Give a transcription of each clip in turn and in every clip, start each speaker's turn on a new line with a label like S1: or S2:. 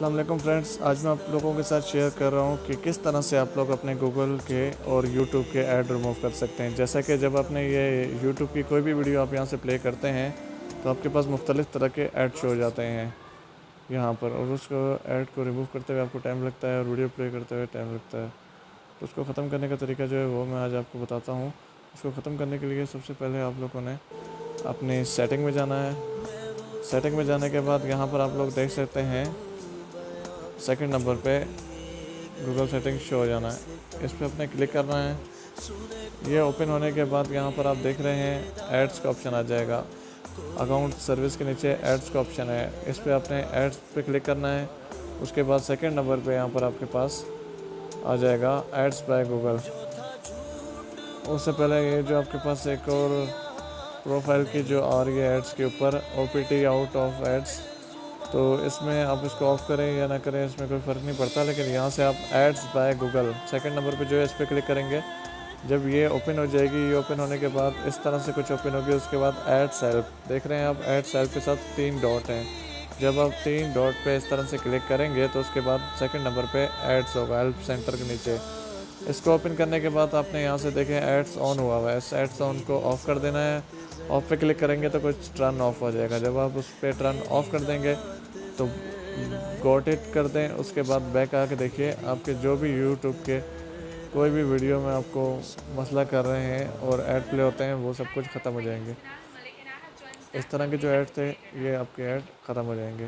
S1: अस्सलाम वालेकुम फ्रेंड्स, आज मैं आप लोगों के साथ शेयर कर रहा हूँ कि किस तरह से आप लोग अपने गूगल के और यूट्यूब के ऐड रिमूव कर सकते हैं। जैसा कि जब आपने ये यूट्यूब की कोई भी वीडियो आप यहाँ से प्ले करते हैं तो आपके पास मुख्तलिफ़ तरह के ऐड शो हो जाते हैं यहाँ पर, और उसको ऐड को रिमूव करते हुए आपको टाइम लगता है और वीडियो प्ले करते हुए टाइम लगता है। तो उसको ख़त्म करने का तरीका जो है वो मैं आज आपको बताता हूँ। उसको ख़त्म करने के लिए सबसे पहले आप लोगों ने अपनी सेटिंग में जाना है। सेटिंग में जाने के बाद यहाँ पर आप लोग देख सकते हैं सेकंड नंबर पे गूगल सेटिंग शो हो जाना है। इस पर अपने क्लिक करना है। ये ओपन होने के बाद यहाँ पर आप देख रहे हैं एड्स का ऑप्शन आ जाएगा। अकाउंट सर्विस के नीचे एड्स का ऑप्शन है, इस पर आपने एड्स पे क्लिक करना है। उसके बाद सेकंड नंबर पे यहाँ पर आपके पास आ जाएगा एड्स बाय गूगल। उससे पहले ये जो आपके पास एक और प्रोफाइल की जो आ रही है एड्स के ऊपर OPT आउट ऑफ एड्स, तो इसमें आप इसको ऑफ़ करें या ना करें इसमें कोई फ़र्क नहीं पड़ता। लेकिन यहाँ से आप ads by Google second number पे जो है इस पर क्लिक करेंगे। जब ये ओपन हो जाएगी, ये ओपन होने के बाद इस तरह से कुछ ओपन होगी। उसके बाद एड्स हेल्प देख रहे हैं आप, एड्स हेल्प के साथ 3 डॉट हैं। जब आप 3 डॉट पे इस तरह से क्लिक करेंगे तो उसके बाद सेकंड नंबर पे एड्स होगा हेल्प सेंटर के नीचे। इसको ओपन करने के बाद आपने यहाँ से देखें एड्स ऑन हुआ हुआ है, इस एड्स ऑन को ऑफ़ कर देना है। ऑफ पे क्लिक करेंगे तो कुछ टर्न ऑफ हो जाएगा। जब आप उस पर टर्न ऑफ कर देंगे तो गॉट इट कर दें। उसके बाद बैक आके देखिए आपके जो भी यूट्यूब के कोई भी वीडियो में आपको मसला कर रहे हैं और ऐड प्ले होते हैं वो सब कुछ ख़त्म हो जाएंगे। इस तरह के जो ऐड थे ये आपके ऐड ख़त्म हो जाएंगे।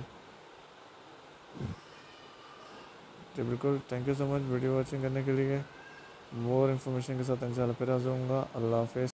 S1: जी बिल्कुल, thank you so much video watching करने के लिए। मोर इन्फॉर्मेशन के साथ इंशाल्लाह फिर हाज़िर होऊंगा। अल्लाह हाफ़िज़।